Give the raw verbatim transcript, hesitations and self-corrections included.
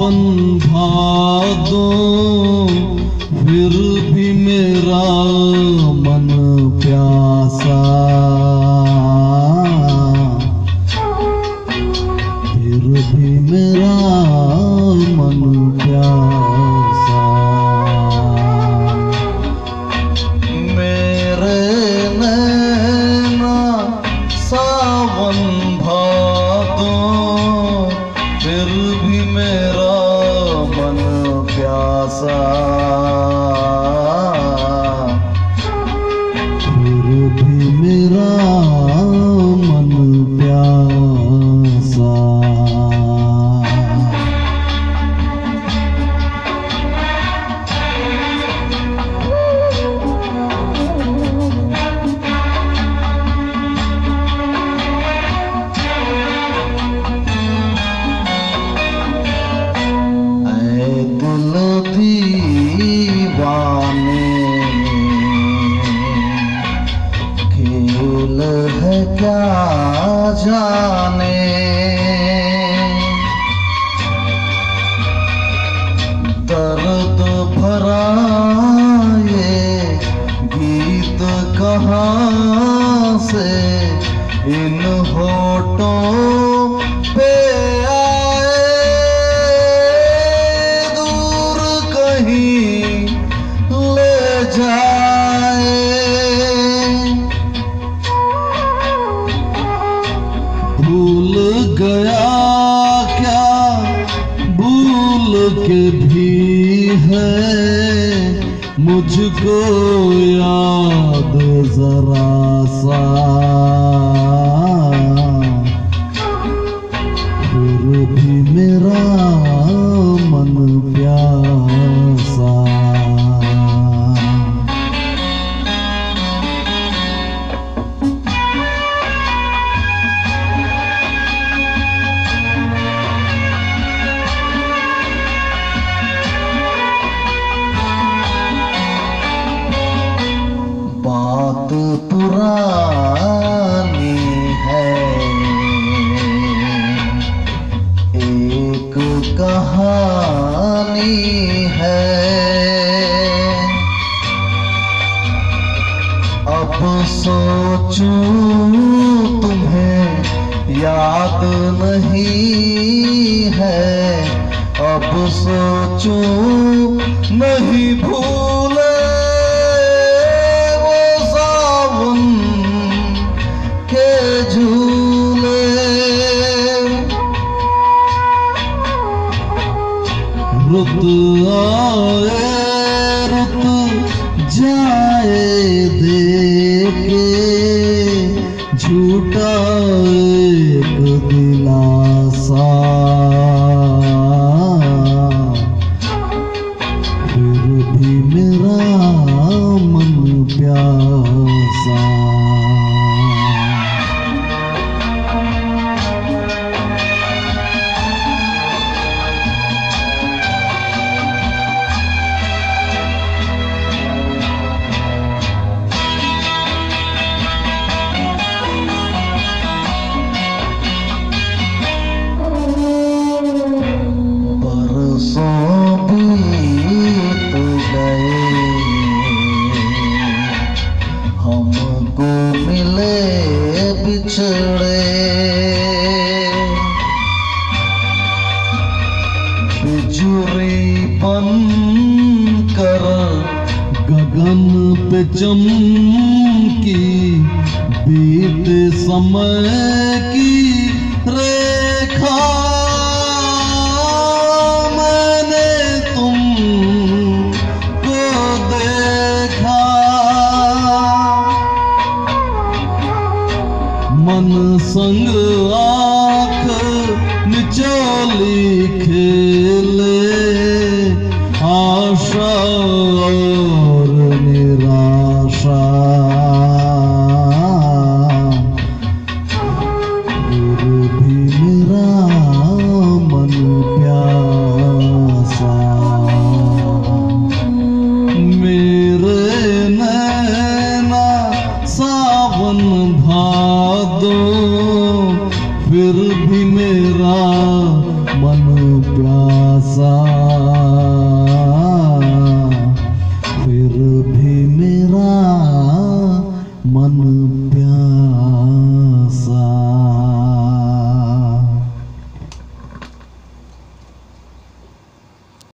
सावन भादो फिर भी मेरा मन प्यासा, फिर भी मेरा मन प्यासा। मेरे नैना सावन भादो फिर भी मेरा मन प्यासा, फिर भी मेरा मन प्यासा। दीवाने खेल है क्या जाने, दर्द भरा ये गीत कहाँ से इन होठों पे जाए। भूल गया क्या भूल के भी है मुझको याद जरा सा, फिर भी मेरा मन प्यासा। बात पुरानी है एक कहानी है, अब सोचूं तुम्हें याद नहीं है, अब सोचूं नहीं भूले झूले। रुत आए रुत जाए देके झूठा एक दिलासा, फिर भी मेरा मन प्यासा। हमको मिले बिछड़े बिजुरी बन कर गगन पे चमकी बीते समय की रेखा, मैंने तुमको देखा मन संग आँख निचोली खेले, आशा और निराशा, फिर भी मेरा मन प्यासा। मेरे नैना सावन भादो फिर